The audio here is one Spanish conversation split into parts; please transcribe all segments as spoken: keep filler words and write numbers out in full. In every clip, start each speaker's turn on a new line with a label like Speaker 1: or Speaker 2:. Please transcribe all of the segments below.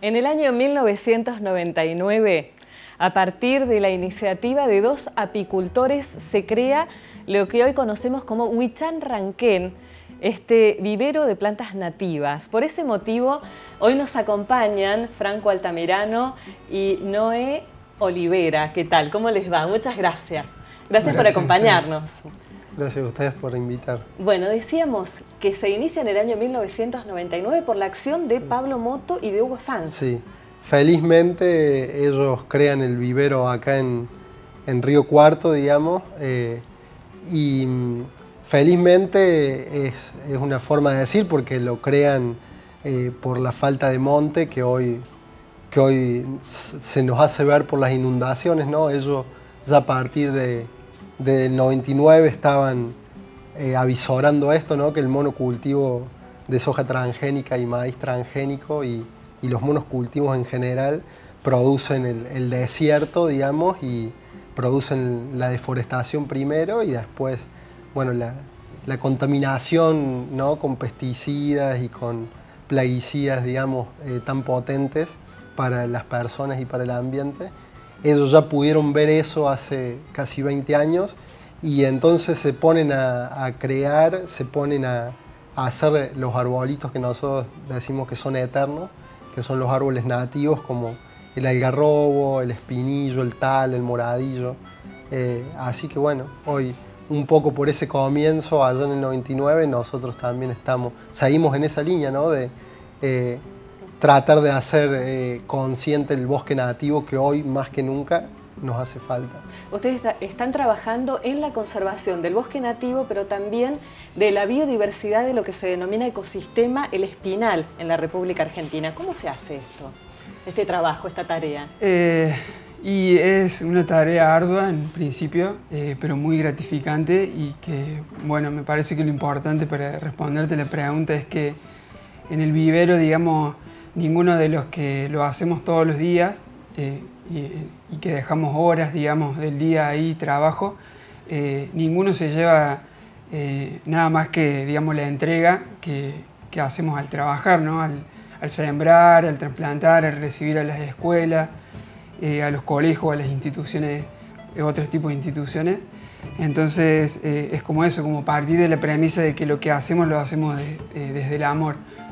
Speaker 1: En el año mil novecientos noventa y nueve, a partir de la iniciativa de dos apicultores, se crea lo que hoy conocemos como Huichan Ranquén, este vivero de plantas nativas. Por ese motivo, hoy nos acompañan Franco Altamirano y Noé Olivera. ¿Qué tal? ¿Cómo les va? Muchas gracias. Gracias, gracias por acompañarnos.
Speaker 2: Gracias a ustedes por invitar.
Speaker 1: Bueno, decíamos que se inicia en el año mil novecientos noventa y nueve por la acción de Pablo Moto y de Hugo Sanz.
Speaker 2: Sí, felizmente ellos crean el vivero acá en, en Río Cuarto, digamos, eh, y felizmente es, es una forma de decir porque lo crean eh, por la falta de monte que hoy, que hoy se nos hace ver por las inundaciones, ¿no? Ellos ya a partir de del noventa y nueve estaban eh, avisorando esto, ¿no? Que el monocultivo de soja transgénica y maíz transgénico y, y los monocultivos en general producen el, el desierto, digamos, y producen la deforestación primero y después, bueno, la, la contaminación, ¿no? Con pesticidas y con plaguicidas, digamos, eh, tan potentes para las personas y para el ambiente. Ellos ya pudieron ver eso hace casi veinte años y entonces se ponen a, a crear, se ponen a, a hacer los arbolitos que nosotros decimos que son eternos, que son los árboles nativos como el algarrobo, el espinillo, el tal, el moradillo. Eh, así que bueno, hoy un poco por ese comienzo, allá en el noventa y nueve, nosotros también estamos, seguimos en esa línea, ¿no? De, eh, tratar de hacer eh, consciente el bosque nativo que hoy más que nunca nos hace falta.
Speaker 1: Ustedes está, están trabajando en la conservación del bosque nativo, pero también de la biodiversidad de lo que se denomina ecosistema El Espinal en la República Argentina. ¿Cómo se hace esto, este trabajo, esta tarea?
Speaker 3: Eh, y es una tarea ardua en principio, eh, pero muy gratificante y que, bueno, me parece que lo importante para responderte la pregunta es que en el vivero, digamos, ninguno de los que lo hacemos todos los días eh, y, y que dejamos horas, digamos, del día ahí trabajo, eh, ninguno se lleva eh, nada más que, digamos, la entrega que, que hacemos al trabajar, ¿no? Al, al sembrar, al trasplantar, al recibir a las escuelas, eh, a los colegios, a las instituciones, eh, otros tipos de instituciones. Entonces eh, es como eso, como partir de la premisa de que lo que hacemos lo hacemos de, eh, desde el amor.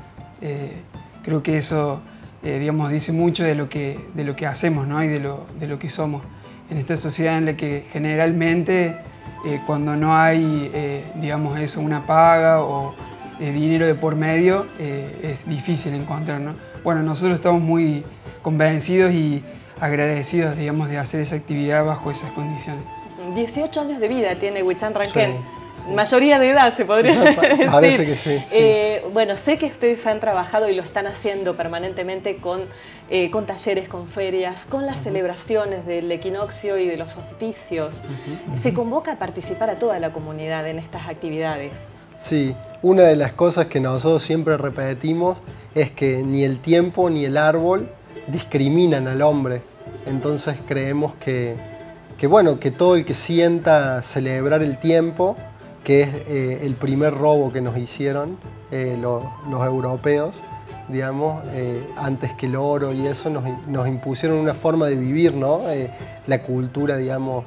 Speaker 3: Eh, Creo que eso, eh, digamos, dice mucho de lo que, de lo que hacemos, ¿no? Y de lo, de lo que somos. En esta sociedad en la que generalmente eh, cuando no hay, eh, digamos, eso, una paga o eh, dinero de por medio, eh, es difícil encontrar, ¿no? Bueno, nosotros estamos muy convencidos y agradecidos, digamos, de hacer esa actividad bajo esas condiciones.
Speaker 1: dieciocho años de vida tiene Huichan Ranquén.
Speaker 2: Sí.
Speaker 1: Mayoría de edad, se podría decir.
Speaker 2: Parece que sí. sí.
Speaker 1: Eh, bueno, sé que ustedes han trabajado y lo están haciendo permanentemente con, eh, con talleres, con ferias, con las uh-huh. celebraciones del equinoccio y de los solsticios. Uh-huh. Uh-huh. ¿Se convoca a participar a toda la comunidad en estas actividades?
Speaker 2: Sí, una de las cosas que nosotros siempre repetimos es que ni el tiempo ni el árbol discriminan al hombre. Entonces creemos que, que, bueno, que todo el que sienta celebrar el tiempo, que es eh, el primer robo que nos hicieron eh, lo, los europeos, digamos, eh, antes que el oro y eso, nos, nos impusieron una forma de vivir, ¿no? Eh, la cultura, digamos,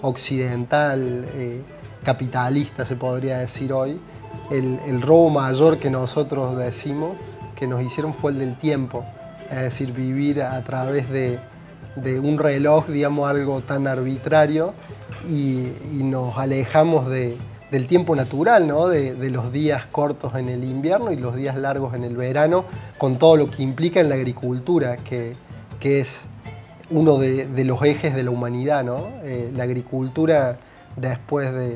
Speaker 2: occidental, eh, capitalista, se podría decir hoy. El, el robo mayor que nosotros decimos que nos hicieron fue el del tiempo, es decir, vivir a través de, de un reloj, digamos, algo tan arbitrario y, y nos alejamos de del tiempo natural, ¿no? de, de los días cortos en el invierno y los días largos en el verano, con todo lo que implica en la agricultura, que, que es uno de, de los ejes de la humanidad, ¿no? Eh, la agricultura después de,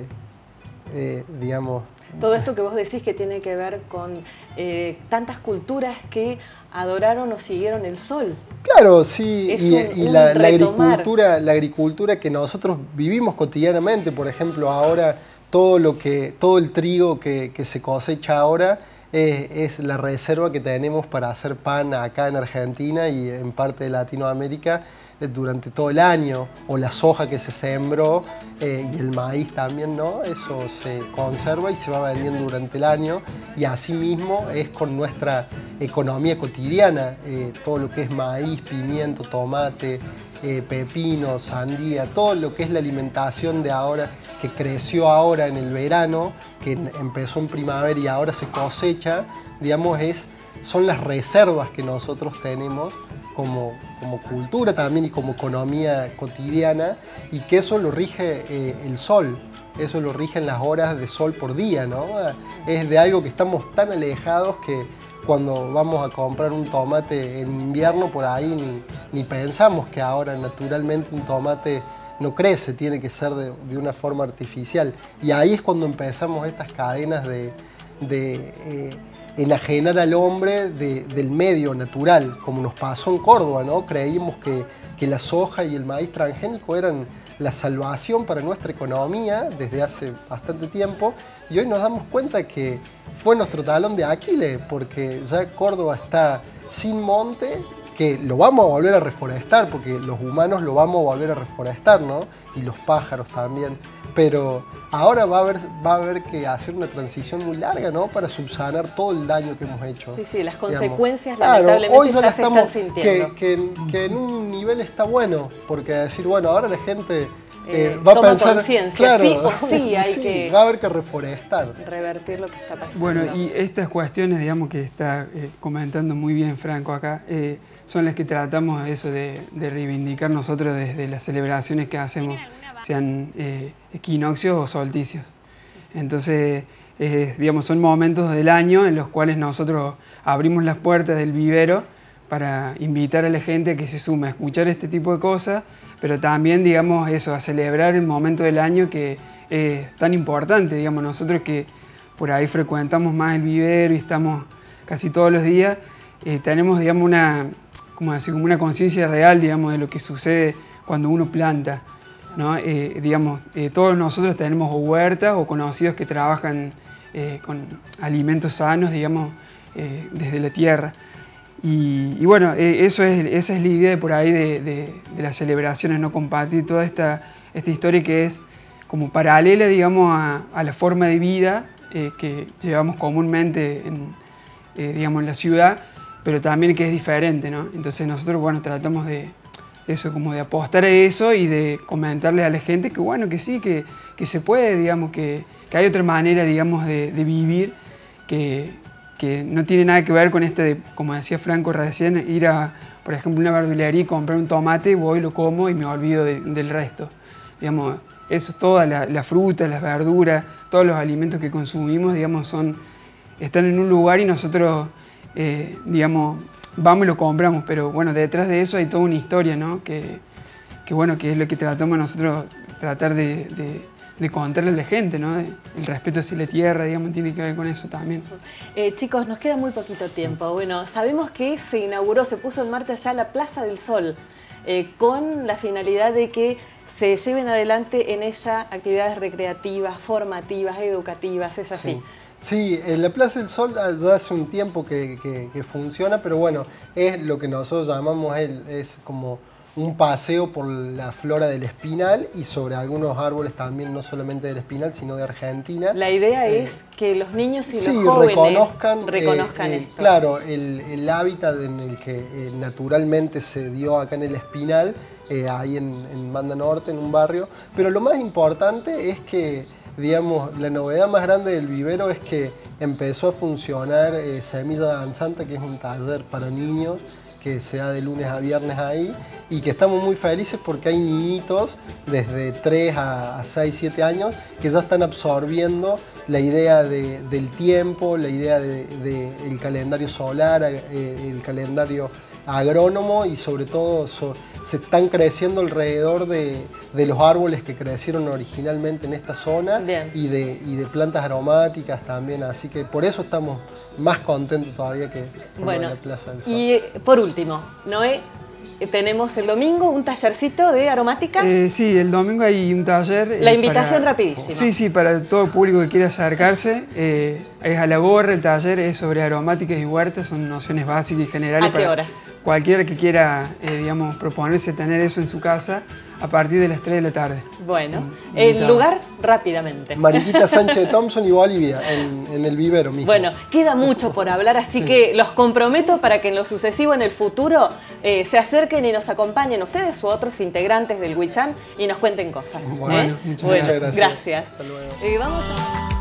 Speaker 2: eh, digamos...
Speaker 1: Todo esto que vos decís que tiene que ver con eh, tantas culturas que adoraron o siguieron el sol.
Speaker 2: Claro, sí,
Speaker 1: es
Speaker 2: y,
Speaker 1: un,
Speaker 2: y
Speaker 1: un
Speaker 2: la, la, agricultura, la agricultura que nosotros vivimos cotidianamente, por ejemplo, ahora... Todo, lo que, todo el trigo que, que se cosecha ahora es, es la reserva que tenemos para hacer pan acá en Argentina y en parte de Latinoamérica durante todo el año, o la soja que se sembró eh, y el maíz también, ¿no? Eso se conserva y se va vendiendo durante el año, y así mismo es con nuestra economía cotidiana, eh, todo lo que es maíz, pimiento, tomate, eh, pepino, sandía, todo lo que es la alimentación de ahora, que creció ahora en el verano, que empezó en primavera y ahora se cosecha, digamos, es, son las reservas que nosotros tenemos como, como cultura también y como economía cotidiana, y que eso lo rige eh, el sol, eso lo rigen las horas de sol por día, ¿no? Es de algo que estamos tan alejados que cuando vamos a comprar un tomate en invierno por ahí ni, ni pensamos que ahora naturalmente un tomate no crece, tiene que ser de, de una forma artificial. Y ahí es cuando empezamos estas cadenas de, de eh, enajenar al hombre de, del medio natural, como nos pasó en Córdoba, ¿no? Creímos que, que la soja y el maíz transgénico eran la salvación para nuestra economía desde hace bastante tiempo, y hoy nos damos cuenta que fue nuestro talón de Aquiles, porque ya Córdoba está sin monte, que lo vamos a volver a reforestar, porque los humanos lo vamos a volver a reforestar, ¿no? Y los pájaros también. Pero ahora va a haber, va a haber que hacer una transición muy larga, ¿no? Para subsanar todo el daño que hemos hecho.
Speaker 1: Sí, sí, las
Speaker 2: digamos.
Speaker 1: consecuencias
Speaker 2: Claro,
Speaker 1: lamentablemente
Speaker 2: hoy ya,
Speaker 1: ya
Speaker 2: la
Speaker 1: se
Speaker 2: estamos,
Speaker 1: están sintiendo.
Speaker 2: Que, que, que en un nivel está bueno, porque decir, bueno, ahora la gente...
Speaker 1: Eh,
Speaker 2: Eh, va a
Speaker 1: toma
Speaker 2: pensar,
Speaker 1: conciencia,
Speaker 2: claro,
Speaker 1: sí o sí hay
Speaker 2: sí,
Speaker 1: que
Speaker 2: va a haber que reforestar.
Speaker 1: revertir lo que está pasando.
Speaker 3: Bueno, y estas cuestiones, digamos, que está eh, comentando muy bien Franco acá, eh, son las que tratamos eso de, de reivindicar nosotros desde las celebraciones que hacemos, sean eh, equinoccios o solsticios. Entonces, eh, digamos, son momentos del año en los cuales nosotros abrimos las puertas del vivero para invitar a la gente a que se sume a escuchar este tipo de cosas, pero también, digamos, eso, a celebrar el momento del año que es tan importante, digamos, nosotros que por ahí frecuentamos más el vivero y estamos casi todos los días, eh, tenemos, digamos, una, como decir, como una conciencia real, digamos, de lo que sucede cuando uno planta, ¿no? Eh, digamos, eh, todos nosotros tenemos huertas o conocidos que trabajan eh, con alimentos sanos, digamos, eh, desde la tierra. Y, y bueno, eh, eso es, esa es la idea de por ahí de, de, de las celebraciones, ¿no? Compartir toda esta, esta historia que es como paralela, digamos, a, a la forma de vida eh, que llevamos comúnmente en, eh, digamos, en la ciudad, pero también que es diferente, ¿no? Entonces nosotros, bueno, tratamos de eso, como de apostar a eso y de comentarle a la gente que, bueno, que sí, que, que se puede, digamos, que, que hay otra manera, digamos, de, de vivir que que no tiene nada que ver con este, de, como decía Franco recién, ir a, por ejemplo, una verdulería y comprar un tomate, voy, lo como y me olvido de, del resto. Digamos, eso, toda la, la fruta, las verduras, todos los alimentos que consumimos, digamos, son, están en un lugar y nosotros, eh, digamos, vamos y lo compramos, pero bueno, detrás de eso hay toda una historia, ¿no? Que, que bueno, que es lo que tratamos nosotros, tratar de, de de contarle a la gente, ¿no? El respeto hacia la tierra, digamos, tiene que ver con eso también.
Speaker 1: Eh, chicos, nos queda muy poquito tiempo. Bueno, sabemos que se inauguró, se puso en marcha ya la Plaza del Sol, eh, con la finalidad de que se lleven adelante en ella actividades recreativas, formativas, educativas, es así.
Speaker 2: Sí. Sí, en la Plaza del Sol ya hace un tiempo que, que, que funciona, pero bueno, es lo que nosotros llamamos, el, es como un paseo por la flora del Espinal y sobre algunos árboles también, no solamente del Espinal, sino de Argentina.
Speaker 1: La idea
Speaker 2: eh,
Speaker 1: es que los niños y
Speaker 2: sí,
Speaker 1: los jóvenes
Speaker 2: reconozcan,
Speaker 1: reconozcan
Speaker 2: eh,
Speaker 1: esto.
Speaker 2: Eh, claro, el, el hábitat en el que eh, naturalmente se dio acá en el Espinal, eh, ahí en, en Banda Norte, en un barrio. Pero lo más importante es que, digamos, la novedad más grande del vivero es que empezó a funcionar eh, Semilla Danzante, que es un taller para niños, que se da de lunes a viernes ahí, y que estamos muy felices porque hay niñitos desde tres a seis, siete años que ya están absorbiendo la idea de, del tiempo, la idea del de, de calendario solar, eh, el calendario agrónomo, y sobre todo so, se están creciendo alrededor de, de los árboles que crecieron originalmente en esta zona y de, y de plantas aromáticas también, así que por eso estamos más contentos todavía que
Speaker 1: bueno,
Speaker 2: en la Plaza del Sol.
Speaker 1: Y por último, Noé, tenemos el domingo un tallercito de aromáticas.
Speaker 3: Eh, sí, el domingo hay un taller.
Speaker 1: La
Speaker 3: eh,
Speaker 1: invitación
Speaker 3: para,
Speaker 1: rapidísima.
Speaker 3: Sí, sí, para todo el público que quiera acercarse. Eh, es a la gorra, el taller es sobre aromáticas y huertas, son nociones básicas y generales.
Speaker 1: ¿A qué hora?
Speaker 3: cualquiera que quiera, eh, digamos, proponerse tener eso en su casa a partir de las tres de la tarde.
Speaker 1: Bueno, el lugar rápidamente.
Speaker 2: Mariquita Sánchez de Thompson y Bolivia, en, en el vivero mismo.
Speaker 1: Bueno, queda mucho por hablar, así sí. que los comprometo para que en lo sucesivo, en el futuro, eh, se acerquen y nos acompañen ustedes u otros integrantes del Huichán y nos cuenten cosas.
Speaker 2: Bueno,
Speaker 1: ¿eh?
Speaker 2: muchas
Speaker 1: bueno,
Speaker 2: gracias.
Speaker 1: Gracias.
Speaker 2: Hasta luego.
Speaker 1: Eh, vamos a...